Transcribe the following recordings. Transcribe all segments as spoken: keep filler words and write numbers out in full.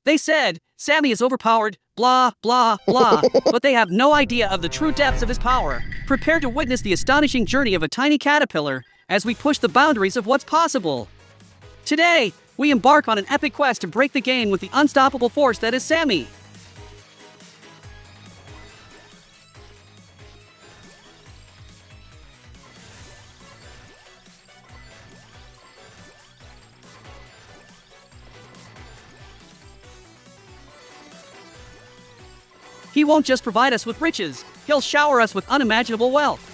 They said, Sammy is overpowered, blah, blah, blah, but they have no idea of the true depths of his power. Prepare to witness the astonishing journey of a tiny caterpillar as we push the boundaries of what's possible. Today, we embark on an epic quest to break the game with the unstoppable force that is Sammy. He won't just provide us with riches, he'll shower us with unimaginable wealth.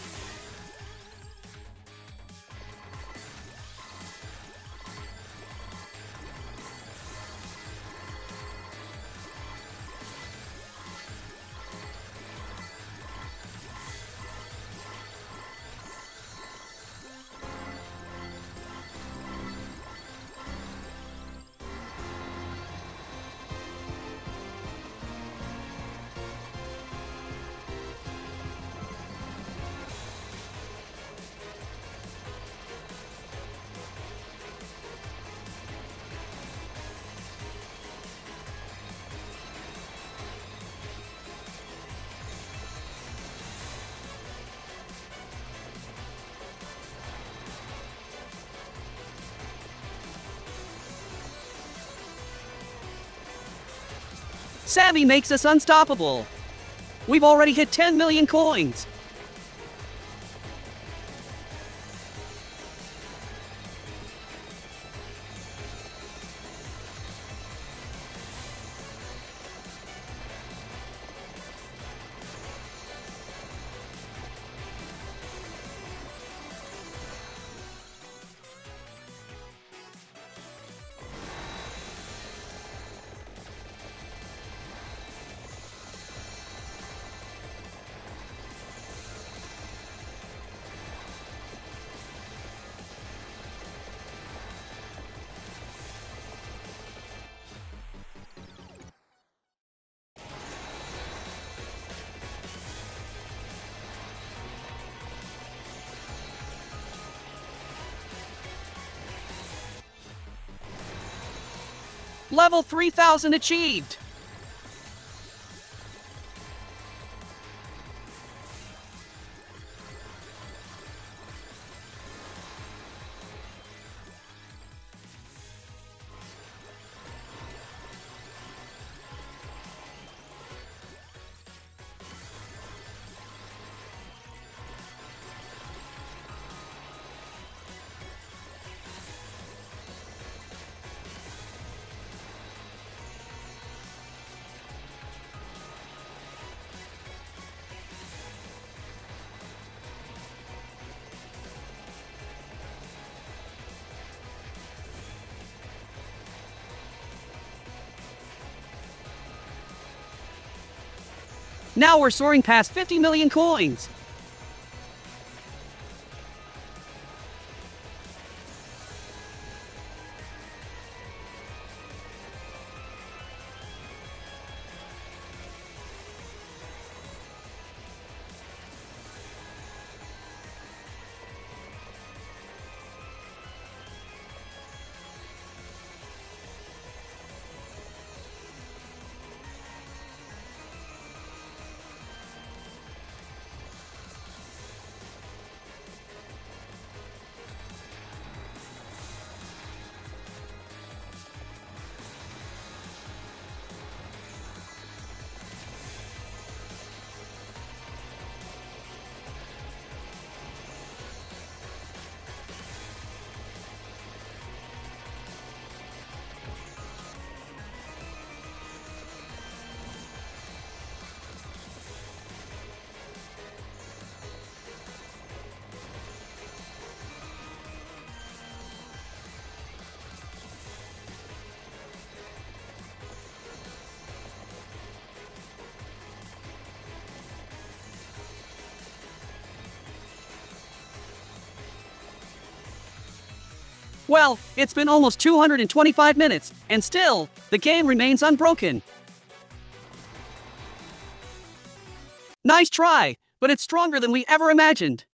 Sammy makes us unstoppable. We've already hit ten million coins. Level three thousand achieved! Now we're soaring past fifty million coins! Well, it's been almost two hundred twenty-five minutes, and still, the game remains unbroken. Nice try, but it's stronger than we ever imagined.